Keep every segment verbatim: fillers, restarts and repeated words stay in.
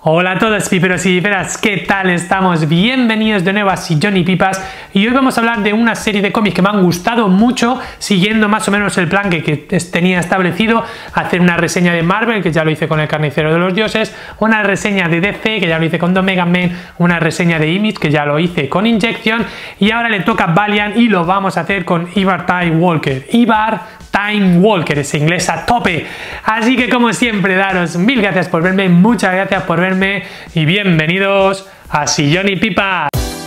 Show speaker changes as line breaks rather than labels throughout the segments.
Hola a todos piperos y piperas, ¿qué tal estamos? Bienvenidos de nuevo a Sillón y Pipas, y hoy vamos a hablar de una serie de cómics que me han gustado mucho, siguiendo más o menos el plan que, que tenía establecido: hacer una reseña de Marvel, que ya lo hice con El Carnicero de los Dioses, una reseña de D C, que ya lo hice con The Mega Man, una reseña de Image, que ya lo hice con Injection, y ahora le toca Valiant y lo vamos a hacer con Ibar Time Walker. Ibar Time Walker, ese inglés a tope. Así que, como siempre, daros mil gracias por verme, muchas gracias por verme y bienvenidos a Sillón y Pipas.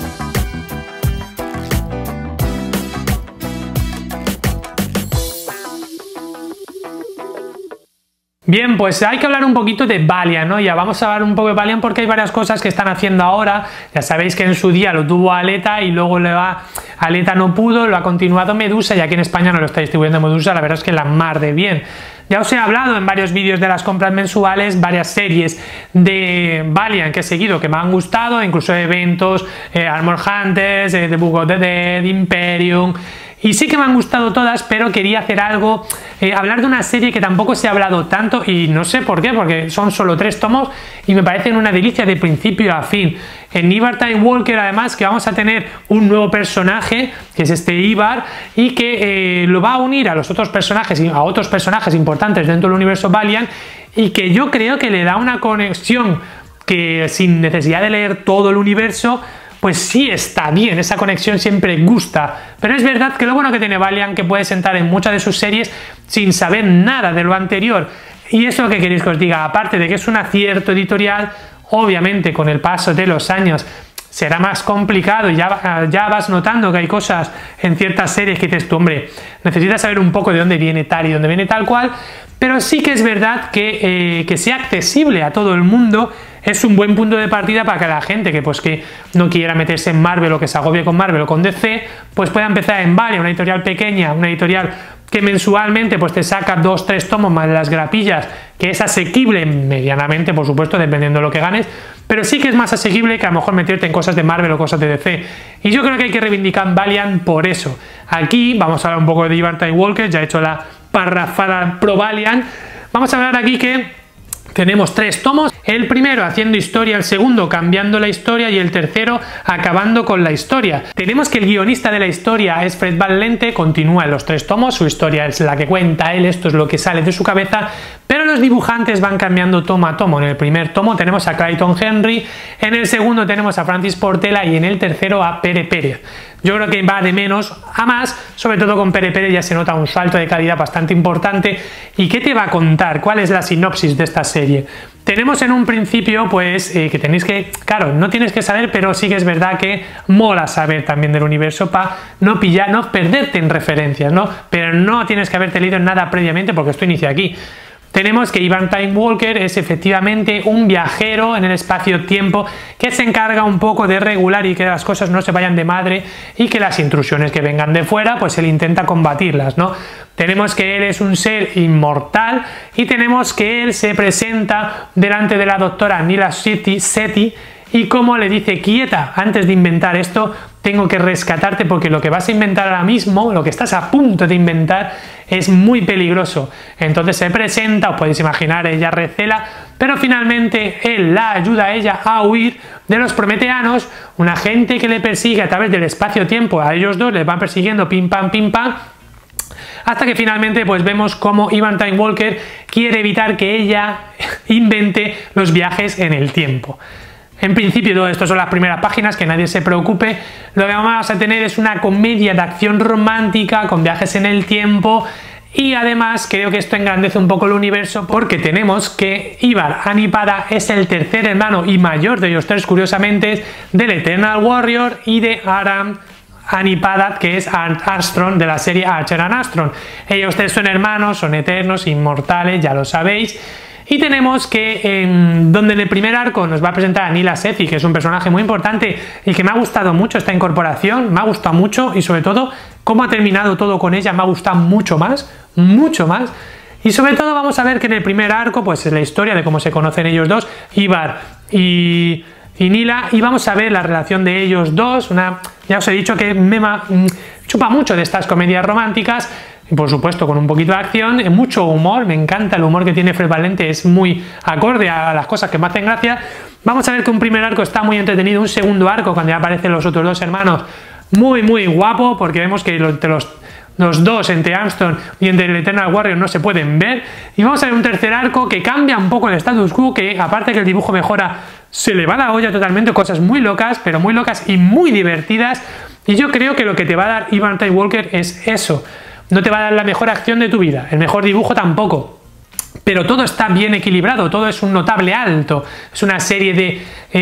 Bien, pues hay que hablar un poquito de Valiant, ¿no? Ya vamos a hablar un poco de Valiant porque hay varias cosas que están haciendo ahora. Ya sabéis que en su día lo tuvo Aleta y luego le va... Aleta no pudo, lo ha continuado Medusa, y aquí en España no lo está distribuyendo Medusa. La verdad es que la mar de bien. Ya os he hablado en varios vídeos de las compras mensuales, varias series de Valiant que he seguido que me han gustado, incluso eventos, eh, Armor Hunters, eh, The Book of the Dead, Imperium... Y sí que me han gustado todas, pero quería hacer algo, eh, hablar de una serie que tampoco se ha hablado tanto, y no sé por qué, porque son solo tres tomos y me parecen una delicia de principio a fin. En Ibar Time Walker, además, que vamos a tener un nuevo personaje, que es este Ibar, y que eh, lo va a unir a los otros personajes, a otros personajes importantes dentro del universo Valiant, y que yo creo que le da una conexión que, sin necesidad de leer todo el universo, pues sí está bien. Esa conexión siempre gusta, pero es verdad que lo bueno que tiene Valiant, que puede sentar en muchas de sus series sin saber nada de lo anterior. Y eso, que queréis que os diga, aparte de que es un acierto editorial, obviamente con el paso de los años será más complicado, y ya, ya vas notando que hay cosas en ciertas series que dices tú, hombre, necesitas saber un poco de dónde viene tal y dónde viene tal cual, pero sí que es verdad que, eh, que sea accesible a todo el mundo. Es un buen punto de partida para que la gente que, pues, que no quiera meterse en Marvel, o que se agobie con Marvel o con D C, pues pueda empezar en Valiant, una editorial pequeña, una editorial que mensualmente pues te saca dos, tres tomos más las grapillas, que es asequible medianamente, por supuesto, dependiendo de lo que ganes, pero sí que es más asequible que a lo mejor meterte en cosas de Marvel o cosas de D C. Y yo creo que hay que reivindicar Valiant por eso. Aquí vamos a hablar un poco de Ibar Time Walker, ya he hecho la parrafada pro Valiant. Vamos a hablar aquí que tenemos tres tomos, el primero haciendo historia, el segundo cambiando la historia y el tercero acabando con la historia. Tenemos que el guionista de la historia es Fred Van Lente, continúa en los tres tomos, su historia es la que cuenta él, esto es lo que sale de su cabeza, pero los dibujantes van cambiando tomo a tomo. En el primer tomo tenemos a Clayton Henry, en el segundo tenemos a Francis Portela y en el tercero a Pere Pérez. Yo creo que va de menos a más, sobre todo con Pere Pérez ya se nota un salto de calidad bastante importante. ¿Y qué te va a contar? ¿Cuál es la sinopsis de esta serie? Tenemos en un principio, pues, eh, que tenéis que, claro, no tienes que saber, pero sí que es verdad que mola saber también del universo para no pillar, no perderte en referencias, ¿no? Pero no tienes que haberte leído nada previamente, porque esto inicia aquí. Tenemos que Ibar Time Walker es efectivamente un viajero en el espacio-tiempo que se encarga un poco de regular y que las cosas no se vayan de madre, y que las intrusiones que vengan de fuera, pues él intenta combatirlas, ¿no? Tenemos que él es un ser inmortal, y tenemos que él se presenta delante de la doctora Nila Seti, y como le dice: quieta, antes de inventar esto tengo que rescatarte, porque lo que vas a inventar ahora mismo, lo que estás a punto de inventar, es muy peligroso. Entonces se presenta, os podéis imaginar, ella recela, pero finalmente él la ayuda a ella a huir de los prometeanos, una gente que le persigue a través del espacio-tiempo. A ellos dos les van persiguiendo pim pam pim pam, hasta que finalmente pues vemos cómo Ibar Time Walker quiere evitar que ella invente los viajes en el tiempo. En principio todo esto son las primeras páginas, que nadie se preocupe. Lo que vamos a tener es una comedia de acción romántica con viajes en el tiempo, y además creo que esto engrandece un poco el universo, porque tenemos que Ibar Anipada es el tercer hermano y mayor de ellos tres, curiosamente, del Eternal Warrior y de Aram Anipada, que es Astron de la serie Archer and Astron. Ellos tres son hermanos, son eternos, inmortales, ya lo sabéis. Y tenemos que, eh, donde en el primer arco nos va a presentar a Nila Seti, que es un personaje muy importante y que me ha gustado mucho esta incorporación, me ha gustado mucho, y sobre todo cómo ha terminado todo con ella me ha gustado mucho más, mucho más. Y sobre todo vamos a ver que en el primer arco pues es la historia de cómo se conocen ellos dos, Ibar y, y Nila, y vamos a ver la relación de ellos dos. Una, ya os he dicho que me chupa mucho de estas comedias románticas, y por supuesto con un poquito de acción, mucho humor, me encanta el humor que tiene Fred Van Lente, es muy acorde a las cosas que me hacen gracia. Vamos a ver que un primer arco está muy entretenido, un segundo arco cuando ya aparecen los otros dos hermanos, muy muy guapo, porque vemos que entre los, los dos, entre Armstrong y entre el Eternal Warrior, no se pueden ver. Y vamos a ver un tercer arco que cambia un poco el status quo, que aparte que el dibujo mejora, se le va la olla totalmente, cosas muy locas, pero muy locas y muy divertidas. Y yo creo que lo que te va a dar Ivan Reitman Walker es eso. No te va a dar la mejor acción de tu vida, el mejor dibujo tampoco. Pero todo está bien equilibrado, todo es un notable alto. Es una serie de...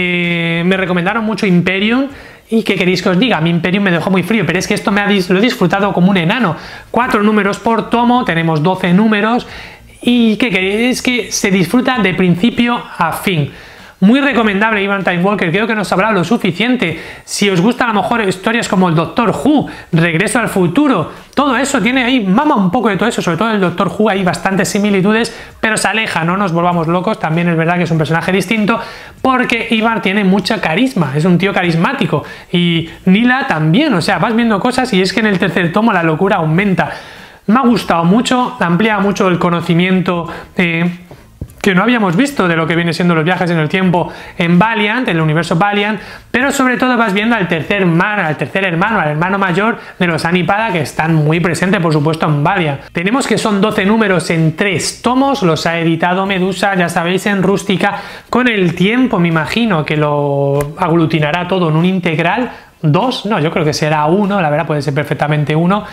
Eh, me recomendaron mucho Imperium. ¿Y qué queréis que os diga? Mi Imperium me dejó muy frío, pero es que esto me ha, lo he disfrutado como un enano. Cuatro números por tomo, tenemos doce números. ¿Y qué queréis? Es que se disfruta de principio a fin. Muy recomendable Ivan Reitman Walker, creo que nos ha hablado lo suficiente. Si os gustan a lo mejor historias como el Doctor Who, Regreso al Futuro, todo eso tiene ahí, mama un poco de todo eso, sobre todo el Doctor Who hay bastantes similitudes, pero se aleja, no nos volvamos locos, también es verdad que es un personaje distinto, porque Ivan tiene mucha carisma, es un tío carismático, y Nila también, o sea, vas viendo cosas y es que en el tercer tomo la locura aumenta. Me ha gustado mucho, amplía mucho el conocimiento eh, que no habíamos visto de lo que viene siendo los viajes en el tiempo en Valiant, en el universo Valiant, pero sobre todo vas viendo al tercer hermano, al tercer hermano, al hermano mayor de los Anipada, que están muy presentes, por supuesto, en Valiant. Tenemos que son doce números en tres tomos, los ha editado Medusa, ya sabéis, en rústica. Con el tiempo, me imagino que lo aglutinará todo en un integral. ¿Dos? No, yo creo que será uno, la verdad puede ser perfectamente uno.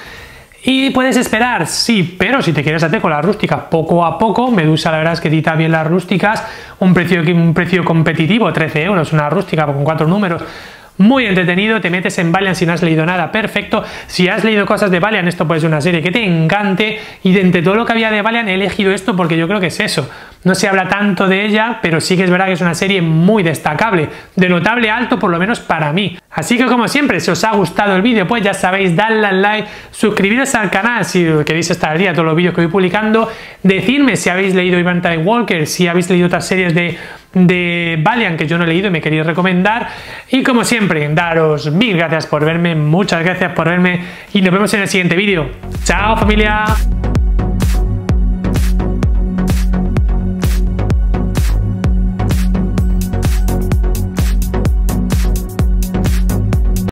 Y puedes esperar, sí, pero si te quieres hacer con las rústicas poco a poco, Medusa la verdad es que edita bien las rústicas, un precio, un precio competitivo, trece euros, una rústica con cuatro números, muy entretenido, te metes en Valiant si no has leído nada, perfecto. Si has leído cosas de Valiant, esto puede ser una serie que te encante, y de entre todo lo que había de Valiant he elegido esto porque yo creo que es eso. No se habla tanto de ella, pero sí que es verdad que es una serie muy destacable, de notable alto por lo menos para mí. Así que como siempre, si os ha gustado el vídeo, pues ya sabéis, dadle al like, suscribiros al canal si queréis estar al día de todos los vídeos que voy publicando, decidme si habéis leído Ivan Reitman Walker, si habéis leído otras series de, de Valiant que yo no he leído y me queréis recomendar, y como siempre, daros mil gracias por verme, muchas gracias por verme, y nos vemos en el siguiente vídeo. ¡Chao, familia!